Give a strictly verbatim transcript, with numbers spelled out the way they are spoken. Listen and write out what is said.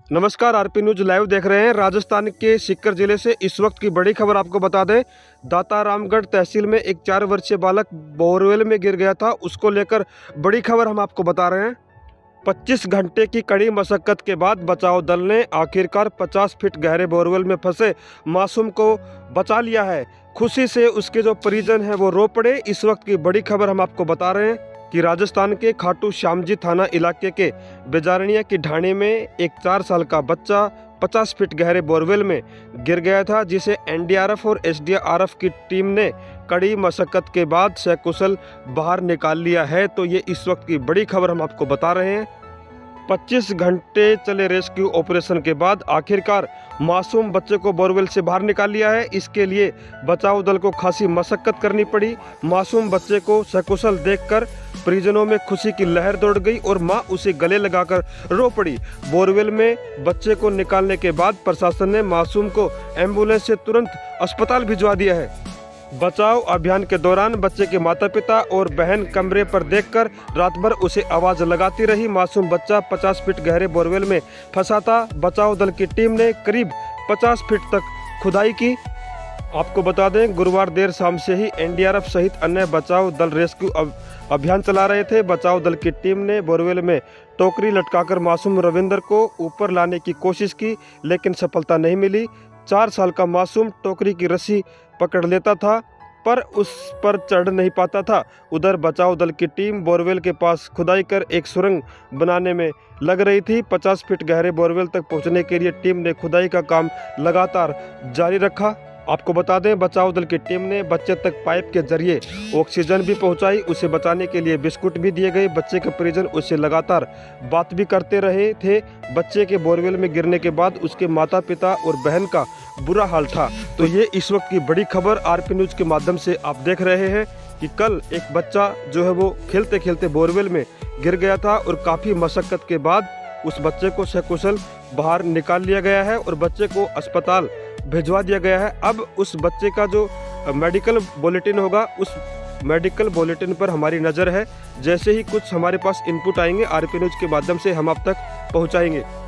नमस्कार, RP news live देख रहे हैं। राजस्थान के सीकर जिले से इस वक्त की बड़ी खबर आपको बता दें। दातारामगढ़ तहसील में एक चार वर्षीय बालक बोरवेल में गिर गया था, उसको लेकर बड़ी खबर हम आपको बता रहे हैं। पच्चीस घंटे की कड़ी मशक्कत के बाद बचाव दल ने आखिरकार पचास फीट गहरे बोरवेल में फंसे मासूम को बचा लिया है। खुशी से उसके जो परिजन हैं वो रो पड़े। इस वक्त की बड़ी खबर हम आपको बता रहे हैं कि राजस्थान के खाटू श्यामजी थाना इलाके के बेजारनिया की ढाणी में एक चार साल का बच्चा पचास फीट गहरे बोरवेल में गिर गया था, जिसे एनडीआरएफ और एसडीआरएफ की टीम ने कड़ी मशक्कत के बाद सकुशल बाहर निकाल लिया है। तो ये इस वक्त की बड़ी खबर हम आपको बता रहे हैं। पच्चीस घंटे चले रेस्क्यू ऑपरेशन के बाद आखिरकार मासूम बच्चे को बोरवेल से बाहर निकाल लिया है। इसके लिए बचाव दल को खासी मशक्कत करनी पड़ी। मासूम बच्चे को सकुशल देखकर परिजनों में खुशी की लहर दौड़ गई और मां उसे गले लगाकर रो पड़ी। बोरवेल में बच्चे को निकालने के बाद प्रशासन ने मासूम को एम्बुलेंस से तुरंत अस्पताल भिजवा दिया है। बचाव अभियान के दौरान बच्चे के माता पिता और बहन कमरे पर देखकर रात भर उसे आवाज लगाती रही। मासूम बच्चा पचास फीट गहरे बोरवेल में फंसा था। बचाव दल की टीम ने करीब पचास फीट तक खुदाई की। आपको बता दें, गुरुवार देर शाम से ही एनडीआरएफ सहित अन्य बचाव दल रेस्क्यू अभियान चला रहे थे। बचाव दल की टीम ने बोरवेल में टोकरी लटकाकर मासूम रविंदर को ऊपर लाने की कोशिश की, लेकिन सफलता नहीं मिली। चार साल का मासूम टोकरी की रस्सी पकड़ लेता था पर उस पर चढ़ नहीं पाता था। उधर बचाव दल की टीम बोरवेल के पास खुदाई कर एक सुरंग बनाने में लग रही थी। पचास फीट गहरे बोरवेल तक पहुंचने के लिए टीम ने खुदाई का काम लगातार जारी रखा। आपको बता दें, बचाव दल की टीम ने बच्चे तक पाइप के जरिए ऑक्सीजन भी पहुंचाई। उसे बचाने के लिए बिस्कुट भी दिए गए। बच्चे के परिजन उससे लगातार बात भी करते रहे थे। बच्चे के बोरवेल में गिरने के बाद उसके माता पिता और बहन का बुरा हाल था। तो ये इस वक्त की बड़ी खबर आरपी न्यूज के माध्यम से आप देख रहे हैं कि कल एक बच्चा जो है वो खेलते खेलते बोरवेल में गिर गया था और काफ़ी मशक्कत के बाद उस बच्चे को सकुशल बाहर निकाल लिया गया है और बच्चे को अस्पताल भिजवा दिया गया है। अब उस बच्चे का जो मेडिकल बुलेटिन होगा, उस मेडिकल बुलेटिन पर हमारी नज़र है। जैसे ही कुछ हमारे पास इनपुट आएंगे आरपी न्यूज के माध्यम से हम आप तक पहुंचाएंगे।